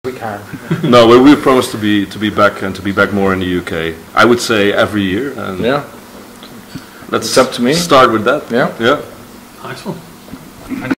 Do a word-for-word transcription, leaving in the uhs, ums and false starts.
We can. No, but we promised to be to be back and to be back more in the U K. I would say every year. And Yeah. let's It's up to me. start with that. Yeah. Yeah. Nice one.